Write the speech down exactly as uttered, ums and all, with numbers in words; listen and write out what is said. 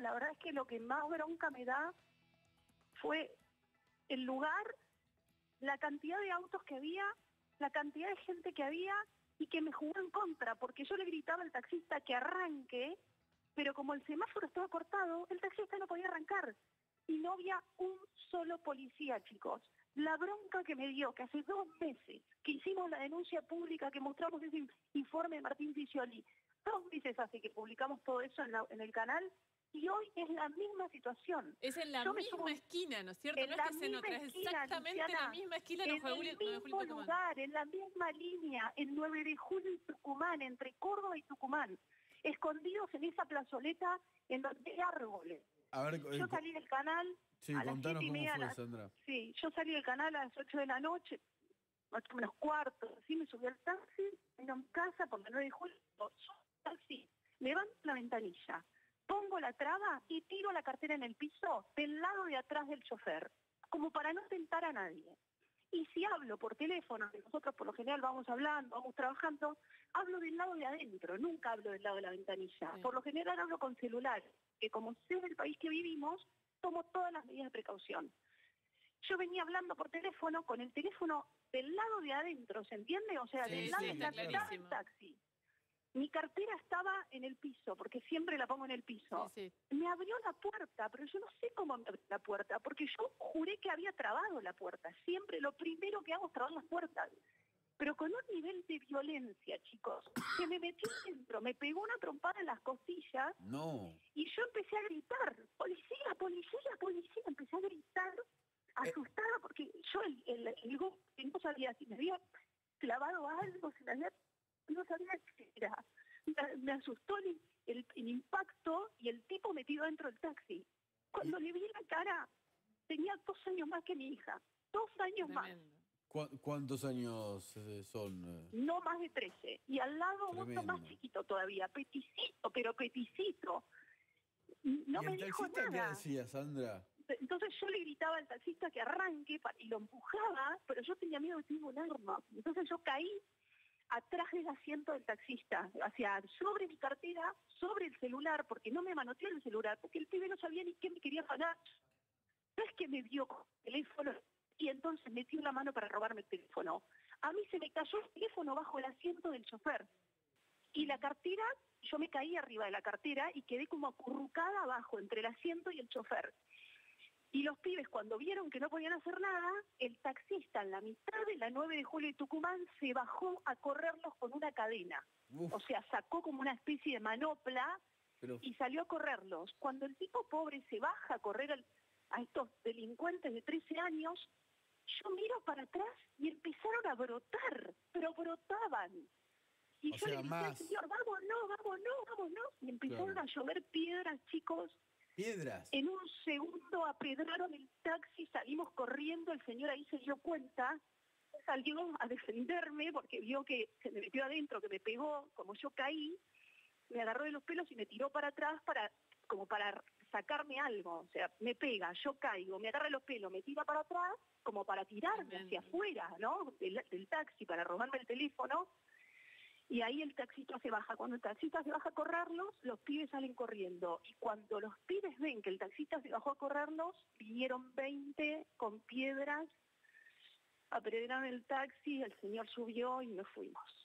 la verdad es que lo que más bronca me da fue el lugar, la cantidad de autos que había, la cantidad de gente que había y que me jugó en contra, porque yo le gritaba al taxista que arranque, pero como el semáforo estaba cortado, el taxista no podía arrancar. Y no había un solo policía, chicos. La bronca que me dio, que hace dos meses que hicimos la denuncia pública, que mostramos ese informe de Martín Piccioli, dos meses hace que publicamos todo eso en, la, en el canal, y hoy es la misma situación. Es en la Yo misma subo, esquina, ¿no es cierto? En no la es que sea en otra, es esquina, exactamente Luciana, la misma esquina en de nueve el de julio mismo y Tucumán. lugar, en la misma línea, en nueve de julio y Tucumán, entre Córdoba y Tucumán, escondidos en esa plazoleta en donde hay árboles. A ver, yo salí del canal sí, a las siete y media. Fue, las, Sandra. Sí, yo salí del canal a las ocho de la noche, ocho menos cuarto, así me subí al taxi, vine a mi casa por la nueve de julio, taxi, levanto la ventanilla, pongo la traba y tiro la cartera en el piso del lado de atrás del chofer, como para no tentar a nadie. Y si hablo por teléfono, que nosotros por lo general vamos hablando, vamos trabajando, hablo del lado de adentro, nunca hablo del lado de la ventanilla. Sí. Por lo general hablo con celular, que como sé del país que vivimos, tomo todas las medidas de precaución. Yo venía hablando por teléfono con el teléfono del lado de adentro, ¿se entiende? O sea, sí, del lado sí, de la entrada del taxi. Mi cartera estaba en el piso, porque siempre la pongo en el piso. Sí, sí. Me abrió la puerta, pero yo no sé cómo me abrió la puerta, porque yo juré que había trabado la puerta. Siempre lo primero que hago es trabar las puertas. Pero con un nivel de violencia, chicos, que me metió dentro, me pegó una trompada en las costillas. No. Y yo empecé a gritar, policía, policía, policía. Empecé a gritar, asustada, porque yo el, el, el, el no sabía si me había clavado algo, si me había... No sabía qué era. Me, me asustó el, el, el impacto y el tipo metido dentro del taxi. Cuando le vi la cara, tenía dos años más que mi hija. Dos años Tremendo. más. ¿Cu ¿Cuántos años eh, son? No más de trece. Y al lado Tremendo. otro más chiquito todavía, peticito, pero peticito. No ¿Y me el dijo taxista nada. qué decía, Sandra? Entonces yo le gritaba al taxista que arranque y lo empujaba, pero yo tenía miedo de que tuviera un arma. Entonces yo caí atrás del asiento del taxista, hacia sobre mi cartera, sobre el celular, porque no me manoteó el celular, porque el pibe no sabía ni qué me quería pagar. No es que me dio con el teléfono y entonces metió la mano para robarme el teléfono. A mí se me cayó el teléfono bajo el asiento del chofer. Y la cartera, yo me caí arriba de la cartera y quedé como acurrucada abajo, entre el asiento y el chofer. Y los pibes, cuando vieron que no podían hacer nada, el taxista en la mitad de la nueve de julio de Tucumán se bajó a correrlos con una cadena. Uf. O sea, sacó como una especie de manopla Pero... y salió a correrlos. Cuando el tipo pobre se baja a correr al, a estos delincuentes de trece años, yo miro para atrás y empezaron a brotar, pero brotaban. Y o yo sea, le grité más... al señor, vámonos, vámonos, vámonos. Y empezaron claro. a llover piedras, chicos. ¿Piedras? En un segundo apedraron el taxi, salimos corriendo, el señor ahí se dio cuenta, salió a defenderme porque vio que se me metió adentro, que me pegó, como yo caí, me agarró de los pelos y me tiró para atrás para como para sacarme algo, o sea, me pega, yo caigo, me agarra los pelos, me tira para atrás, como para tirarme hacia afuera, ¿no? Del, del taxi, para robarme el teléfono. Y ahí el taxista se baja. Cuando el taxista se baja a correrlos, los pibes salen corriendo. Y cuando los pibes ven que el taxista se bajó a correrlos, vinieron veinte con piedras, apedrearon el taxi, el señor subió y nos fuimos.